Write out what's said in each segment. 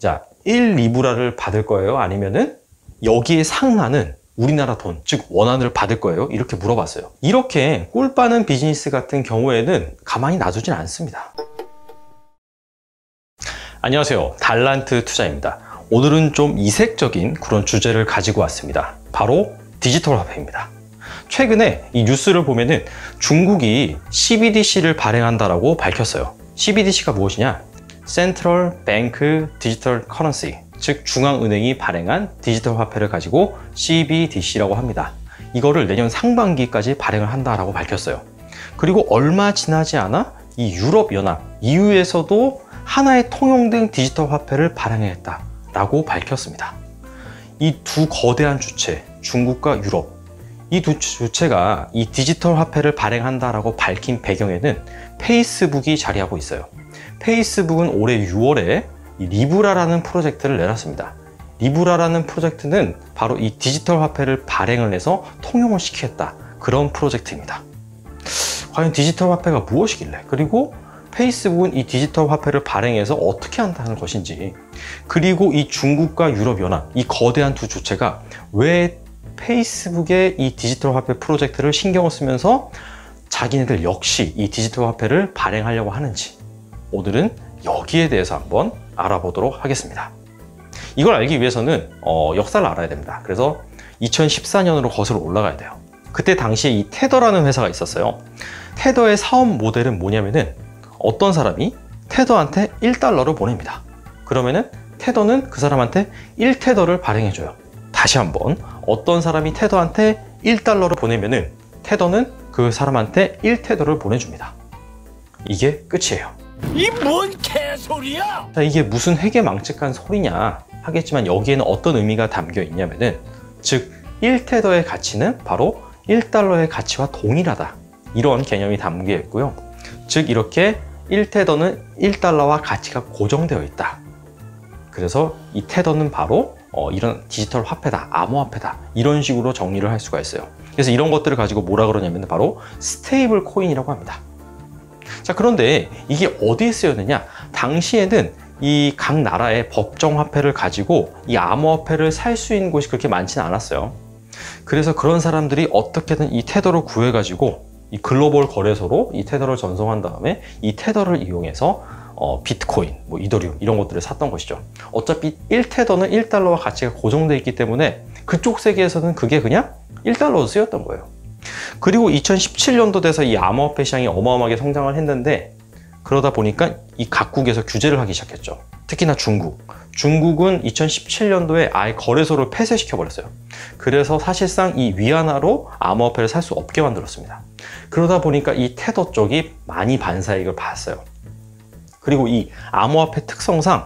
자, 1리브라를 받을 거예요? 아니면은 여기에 상한은 우리나라 돈, 즉 원화를 받을 거예요? 이렇게 물어봤어요. 이렇게 꿀 빠는 비즈니스 같은 경우에는 가만히 놔두진 않습니다. 안녕하세요, 달란트 투자입니다. 오늘은 좀 이색적인 그런 주제를 가지고 왔습니다. 바로 디지털 화폐입니다. 최근에 이 뉴스를 보면은 중국이 CBDC를 발행한다라고 밝혔어요. CBDC가 무엇이냐? Central Bank Digital Currency, 즉 중앙은행이 발행한 디지털 화폐를 가지고 CBDC라고 합니다. 이거를 내년 상반기까지 발행을 한다라고 밝혔어요. 그리고 얼마 지나지 않아 이 유럽연합, EU에서도 하나의 통용된 디지털 화폐를 발행했다라고 밝혔습니다. 이 두 거대한 주체, 중국과 유럽, 이 두 주체가 이 디지털 화폐를 발행한다라고 밝힌 배경에는 페이스북이 자리하고 있어요. 페이스북은 올해 6월에 이 리브라라는 프로젝트를 내놨습니다. 리브라라는 프로젝트는 바로 이 디지털 화폐를 발행을 해서 통용을 시키겠다, 그런 프로젝트입니다. 과연 디지털 화폐가 무엇이길래, 그리고 페이스북은 이 디지털 화폐를 발행해서 어떻게 한다는 것인지, 그리고 이 중국과 유럽연합, 이 거대한 두 주체가 왜 페이스북의 이 디지털 화폐 프로젝트를 신경을 쓰면서 자기네들 역시 이 디지털 화폐를 발행하려고 하는지, 오늘은 여기에 대해서 한번 알아보도록 하겠습니다. 이걸 알기 위해서는 역사를 알아야 됩니다. 그래서 2014년으로 거슬러 올라가야 돼요. 그때 당시에 이 테더라는 회사가 있었어요. 테더의 사업 모델은 뭐냐면은 어떤 사람이 테더한테 1달러를 보냅니다. 그러면은 테더는 그 사람한테 1테더를 발행해줘요. 다시 한번, 어떤 사람이 테더한테 1달러를 보내면은 테더는 그 사람한테 1테더를 보내줍니다. 이게 끝이에요. 이 뭔 개소리야! 자, 이게 무슨 회계망측한 소리냐 하겠지만 여기에는 어떤 의미가 담겨 있냐면은, 즉 1테더의 가치는 바로 1달러의 가치와 동일하다, 이런 개념이 담겨 있고요. 즉 이렇게 1테더는 1달러와 가치가 고정되어 있다. 그래서 이 테더는 바로 이런 디지털 화폐다, 암호화폐다, 이런 식으로 정리를 할 수가 있어요. 그래서 이런 것들을 가지고 뭐라 그러냐면 바로 스테이블 코인이라고 합니다. 자, 그런데 이게 어디에 쓰였느냐? 당시에는 이 각 나라의 법정 화폐를 가지고 이 암호화폐를 살 수 있는 곳이 그렇게 많지는 않았어요. 그래서 그런 사람들이 어떻게든 이 테더를 구해가지고 이 글로벌 거래소로 이 테더를 전송한 다음에 이 테더를 이용해서 비트코인, 뭐 이더리움 이런 것들을 샀던 것이죠. 어차피 1테더는 1달러와 가치가 고정되어 있기 때문에 그쪽 세계에서는 그게 그냥 1달러로 쓰였던 거예요. 그리고 2017년도 돼서 이 암호화폐 시장이 어마어마하게 성장을 했는데, 그러다 보니까 이 각국에서 규제를 하기 시작했죠. 특히나 중국은 2017년도에 아예 거래소를 폐쇄시켜 버렸어요. 그래서 사실상 이 위안화로 암호화폐를 살 수 없게 만들었습니다. 그러다 보니까 이 테더 쪽이 많이 반사이익을 봤어요. 그리고 이 암호화폐 특성상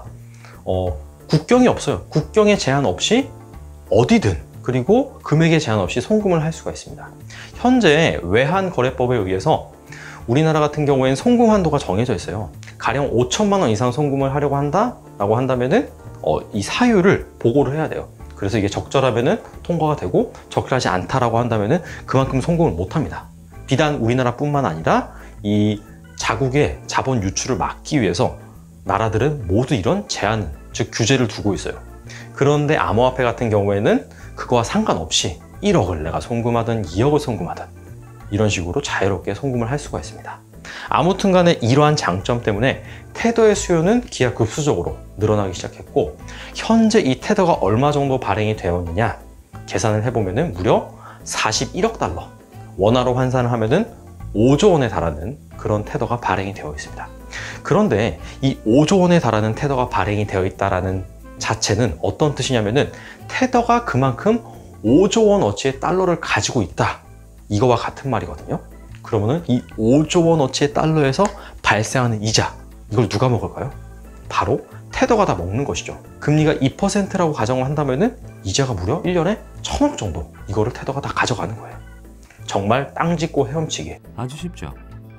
국경이 없어요. 국경에 제한 없이 어디든, 그리고 금액에 제한 없이 송금을 할 수가 있습니다. 현재 외환거래법에 의해서 우리나라 같은 경우에는 송금 한도가 정해져 있어요. 가령 5천만 원 이상 송금을 하려고 한다라고 한다면은 이 사유를 보고를 해야 돼요. 그래서 이게 적절하면은 통과가 되고, 적절하지 않다라고 한다면은 그만큼 송금을 못 합니다. 비단 우리나라뿐만 아니라 이 자국의 자본 유출을 막기 위해서 나라들은 모두 이런 제한, 즉 규제를 두고 있어요. 그런데 암호화폐 같은 경우에는 그거와 상관없이 1억을 내가 송금하든 2억을 송금하든 이런 식으로 자유롭게 송금을 할 수가 있습니다. 아무튼 간에 이러한 장점 때문에 테더의 수요는 기하급수적으로 늘어나기 시작했고, 현재 이 테더가 얼마 정도 발행이 되었느냐 계산을 해보면은 무려 41억 달러, 원화로 환산을 하면은 5조 원에 달하는 그런 테더가 발행이 되어 있습니다. 그런데 이 5조 원에 달하는 테더가 발행이 되어 있다는 자체는 어떤 뜻이냐면은 테더가 그만큼 5조 원어치의 달러를 가지고 있다, 이거와 같은 말이거든요. 그러면은 이 5조 원어치의 달러에서 발생하는 이자, 이걸 누가 먹을까요? 바로 테더가 다 먹는 것이죠. 금리가 2%라고 가정을 한다면은 이자가 무려 1년에 1,000억 정도, 이거를 테더가 다 가져가는 거예요. 정말 땅 짚고 헤엄치기, 아주 쉽죠.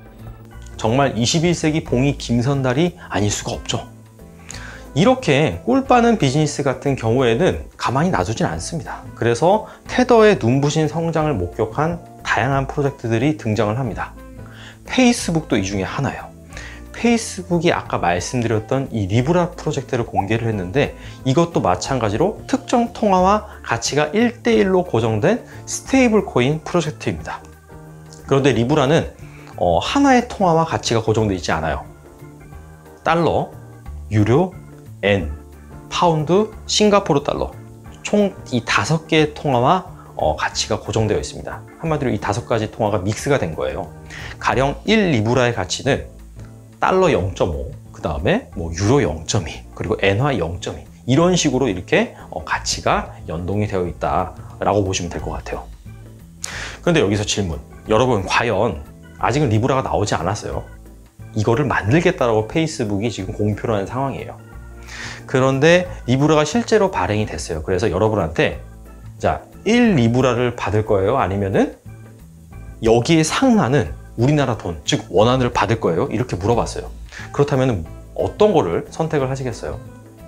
정말 21세기 봉이 김선달이 아닐 수가 없죠. 이렇게 꿀 빠는 비즈니스 같은 경우에는 가만히 놔두진 않습니다. 그래서 테더의 눈부신 성장을 목격한 다양한 프로젝트들이 등장을 합니다. 페이스북도 이 중에 하나예요. 페이스북이 아까 말씀드렸던 이 리브라 프로젝트를 공개를 했는데, 이것도 마찬가지로 특정 통화와 가치가 1대1로 고정된 스테이블 코인 프로젝트입니다. 그런데 리브라는 하나의 통화와 가치가 고정되어 있지 않아요. 달러, 유료, 엔, 파운드, 싱가포르 달러, 총 이 5개의 통화와 가치가 고정되어 있습니다. 한마디로 이 5가지 통화가 믹스가 된 거예요. 가령 1리브라의 가치는 달러 0.5, 그 다음에 뭐 유로 0.2, 그리고 엔화 0.2, 이런 식으로 이렇게 가치가 연동이 되어 있다라고 보시면 될 것 같아요. 그런데 여기서 질문, 여러분 과연 아직은 리브라가 나오지 않았어요. 이거를 만들겠다라고 페이스북이 지금 공표를 하는 상황이에요. 그런데 리브라가 실제로 발행이 됐어요. 그래서 여러분한테 자, 1리브라를 받을 거예요? 아니면은 여기에 상하는 우리나라 돈, 즉 원화를 받을 거예요? 이렇게 물어봤어요. 그렇다면 어떤 거를 선택을 하시겠어요?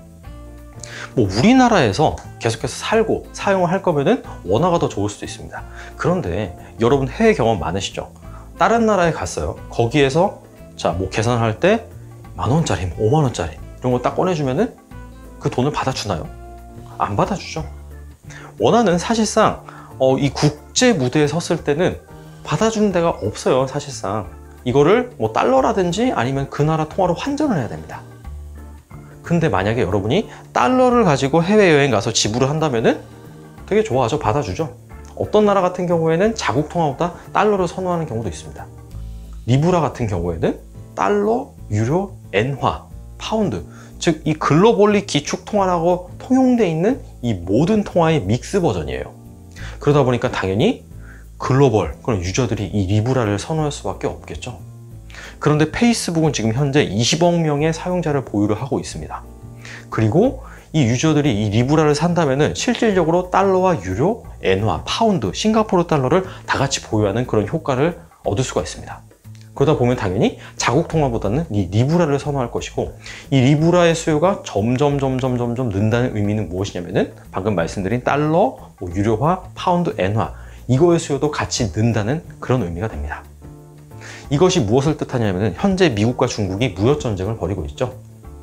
뭐 우리나라에서 계속해서 살고 사용을 할 거면은 원화가 더 좋을 수도 있습니다. 그런데 여러분 해외 경험 많으시죠? 다른 나라에 갔어요. 거기에서 자, 뭐 계산할 때 10,000원짜리, 50,000원짜리 이런 거 딱 꺼내주면은 그 돈을 받아주나요? 안 받아주죠. 원화는 사실상 이 국제 무대에 섰을 때는 받아주는 데가 없어요. 사실상 이거를 뭐 달러라든지 아니면 그 나라 통화로 환전을 해야 됩니다. 근데 만약에 여러분이 달러를 가지고 해외여행 가서 지불을 한다면은 되게 좋아하죠. 받아주죠. 어떤 나라 같은 경우에는 자국 통화보다 달러를 선호하는 경우도 있습니다. 리브라 같은 경우에는 달러, 유로, 엔화, 파운드, 즉 이 글로벌리 기축 통화라고 통용되어 있는 이 모든 통화의 믹스 버전이에요. 그러다 보니까 당연히 글로벌 그런 유저들이 이 리브라를 선호할 수밖에 없겠죠. 그런데 페이스북은 지금 현재 20억 명의 사용자를 보유를 하고 있습니다. 그리고 이 유저들이 이 리브라를 산다면은 실질적으로 달러와 유로, 엔화, 파운드, 싱가포르 달러를 다 같이 보유하는 그런 효과를 얻을 수가 있습니다. 그러다 보면 당연히 자국 통화보다는 이 리브라를 선호할 것이고, 이 리브라의 수요가 점점 는다는 의미는 무엇이냐면은 방금 말씀드린 달러, 뭐 유료화, 파운드, 엔화 이거의 수요도 같이 는다는 그런 의미가 됩니다. 이것이 무엇을 뜻하냐면은 현재 미국과 중국이 무역 전쟁을 벌이고 있죠.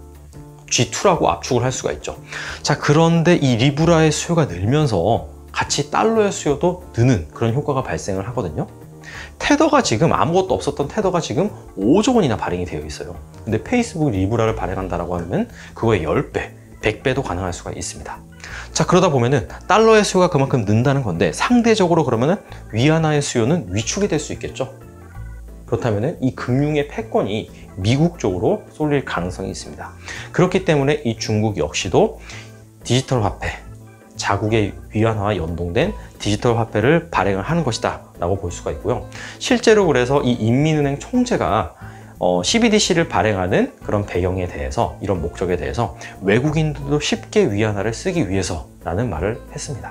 G2라고 압축을 할 수가 있죠. 자, 그런데 이 리브라의 수요가 늘면서 같이 달러의 수요도 느는 그런 효과가 발생을 하거든요. 테더가 지금 아무것도 없었던 테더가 지금 5조 원이나 발행이 되어 있어요. 근데 페이스북 리브라를 발행한다라고 하면 그거의 10배, 100배도 가능할 수가 있습니다. 자, 그러다 보면은 달러의 수요가 그만큼 는다는 건데 상대적으로 그러면은 위안화의 수요는 위축이 될 수 있겠죠. 그렇다면은 이 금융의 패권이 미국 쪽으로 쏠릴 가능성이 있습니다. 그렇기 때문에 이 중국 역시도 디지털 화폐, 자국의 위안화와 연동된 디지털 화폐를 발행을 하는 것이다 라고 볼 수가 있고요. 실제로 그래서 이 인민은행 총재가 CBDC를 발행하는 그런 배경에 대해서, 이런 목적에 대해서 외국인들도 쉽게 위안화를 쓰기 위해서 라는 말을 했습니다.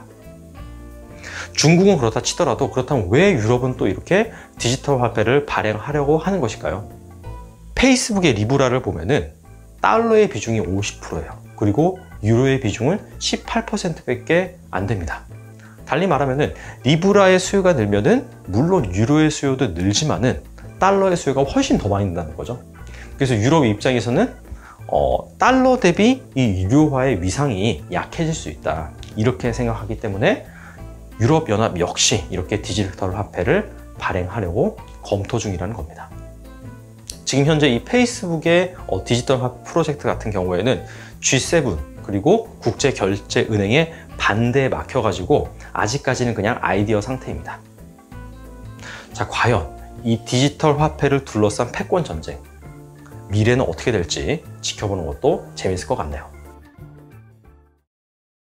중국은 그렇다 치더라도 그렇다면 왜 유럽은 또 이렇게 디지털 화폐를 발행하려고 하는 것일까요? 페이스북의 리브라를 보면은 달러의 비중이 50%예요. 그리고 유로의 비중은 18%밖에 안 됩니다. 달리 말하면은 리브라의 수요가 늘면은 물론 유로의 수요도 늘지만은 달러의 수요가 훨씬 더 많이 는다는 거죠. 그래서 유럽 입장에서는 달러 대비 이 유료화의 위상이 약해질 수 있다, 이렇게 생각하기 때문에 유럽연합 역시 이렇게 디지털 화폐를 발행하려고 검토 중이라는 겁니다. 지금 현재 이 페이스북의 디지털 화폐 프로젝트 같은 경우에는 G7 그리고 국제결제은행의 반대에 막혀가지고 아직까지는 그냥 아이디어 상태입니다. 자, 과연 이 디지털 화폐를 둘러싼 패권 전쟁, 미래는 어떻게 될지 지켜보는 것도 재밌을 것 같네요.